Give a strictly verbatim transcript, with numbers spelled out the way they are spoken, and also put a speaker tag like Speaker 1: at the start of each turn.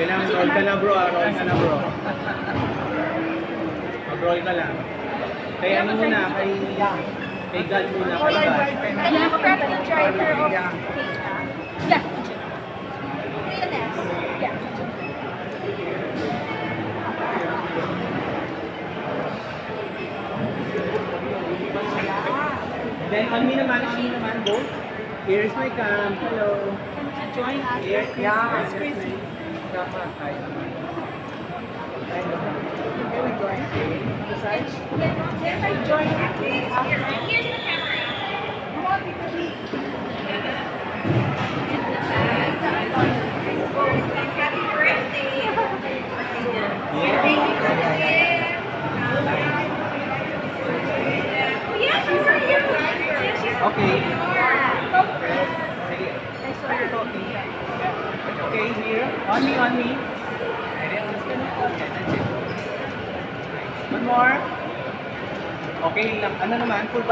Speaker 1: Kailangan roll ka na bro, ah. Roll ka na bro. Mag-roll ka lang. Kaya ano muna, kay... Kay God muna, kay God.
Speaker 2: Can you prep the driver of Kayla? Yeah. Yeah.
Speaker 1: Then on me naman, on me naman, go. Here's my cam. Hello.
Speaker 2: Join us.
Speaker 1: Here,
Speaker 2: Yeah.
Speaker 1: it's Chrissy.
Speaker 2: If I join actually after. Here's the camera. You want me to leave? Happy birthday. Thank you for the gift. Yes, I saw you.
Speaker 1: Okay.
Speaker 2: I saw your talking.
Speaker 1: Okay, here. On me, on me. One more. Okay lang. Ano naman? Full